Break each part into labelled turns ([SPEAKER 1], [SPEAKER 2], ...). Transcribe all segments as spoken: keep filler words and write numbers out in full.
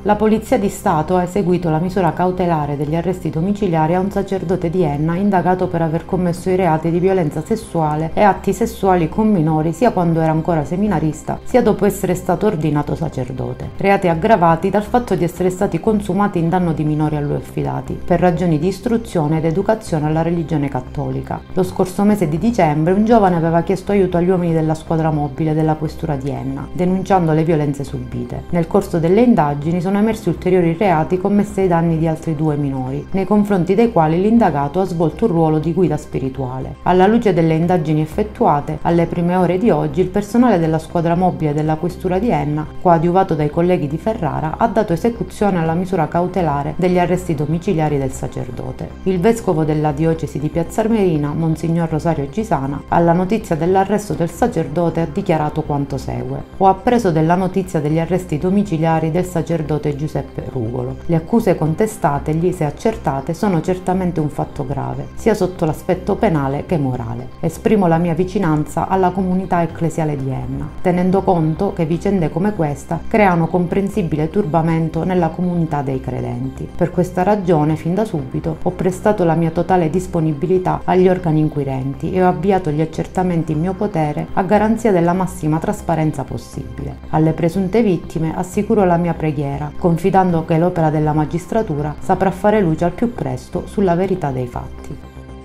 [SPEAKER 1] La Polizia di Stato ha eseguito la misura cautelare degli arresti domiciliari a un sacerdote di Enna indagato per aver commesso i reati di violenza sessuale e atti sessuali con minori sia quando era ancora seminarista sia dopo essere stato ordinato sacerdote. Reati aggravati dal fatto di essere stati consumati in danno di minori a lui affidati, per ragioni di istruzione ed educazione alla religione cattolica. Lo scorso mese di dicembre un giovane aveva chiesto aiuto agli uomini della squadra mobile della questura di Enna, denunciando le violenze subite. Nel corso delle indagini sono sono emersi ulteriori reati commessi ai danni di altri due minori, nei confronti dei quali l'indagato ha svolto un ruolo di guida spirituale. Alla luce delle indagini effettuate, alle prime ore di oggi il personale della squadra mobile della questura di Enna, coadiuvato dai colleghi di Ferrara, ha dato esecuzione alla misura cautelare degli arresti domiciliari del sacerdote. Il vescovo della diocesi di Piazza Armerina, Monsignor Rosario Gisana, alla notizia dell'arresto del sacerdote ha dichiarato quanto segue: "Ho appreso della notizia degli arresti domiciliari del sacerdote Giuseppe Rugolo. Le accuse contestategli, se accertate, sono certamente un fatto grave, sia sotto l'aspetto penale che morale. Esprimo la mia vicinanza alla comunità ecclesiale di Enna, tenendo conto che vicende come questa creano comprensibile turbamento nella comunità dei credenti. Per questa ragione, fin da subito, ho prestato la mia totale disponibilità agli organi inquirenti e ho avviato gli accertamenti in mio potere a garanzia della massima trasparenza possibile. Alle presunte vittime assicuro la mia preghiera, confidando che l'opera della magistratura saprà fare luce al più presto sulla verità dei fatti."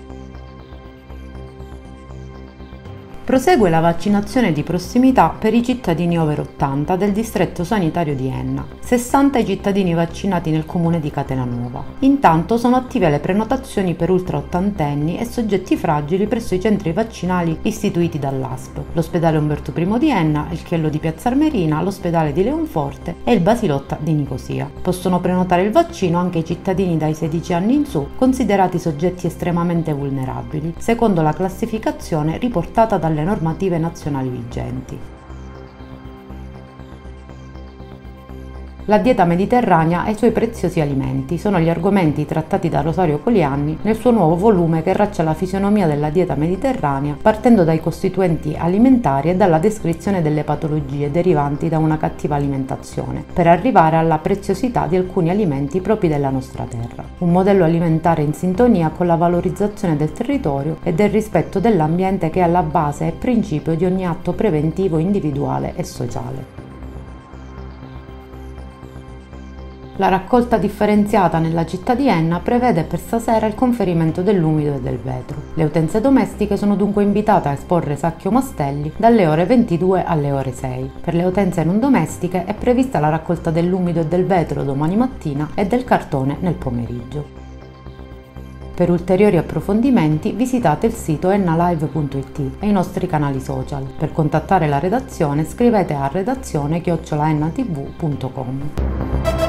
[SPEAKER 1] Prosegue la vaccinazione di prossimità per i cittadini over ottanta del distretto sanitario di Enna. sessanta i cittadini vaccinati nel comune di Catenanuova. Intanto sono attive le prenotazioni per ultra ottantenni e soggetti fragili presso i centri vaccinali istituiti dall'A S P, l'ospedale Umberto I di Enna, il Chiello di Piazza Armerina, l'ospedale di Leonforte e il Basilotta di Nicosia. Possono prenotare il vaccino anche i cittadini dai sedici anni in su, considerati soggetti estremamente vulnerabili, secondo la classificazione riportata dalle normative nazionali vigenti. La dieta mediterranea e i suoi preziosi alimenti sono gli argomenti trattati da Rosario Colianni nel suo nuovo volume che traccia la fisionomia della dieta mediterranea, partendo dai costituenti alimentari e dalla descrizione delle patologie derivanti da una cattiva alimentazione, per arrivare alla preziosità di alcuni alimenti propri della nostra terra. Un modello alimentare in sintonia con la valorizzazione del territorio e del rispetto dell'ambiente, che è alla base e principio di ogni atto preventivo individuale e sociale. La raccolta differenziata nella città di Enna prevede per stasera il conferimento dell'umido e del vetro. Le utenze domestiche sono dunque invitate a esporre sacchi o mastelli dalle ore ventidue alle ore sei. Per le utenze non domestiche è prevista la raccolta dell'umido e del vetro domani mattina e del cartone nel pomeriggio. Per ulteriori approfondimenti visitate il sito ennalive punto it e i nostri canali social. Per contattare la redazione scrivete a redazione chiocciola ennatv punto com.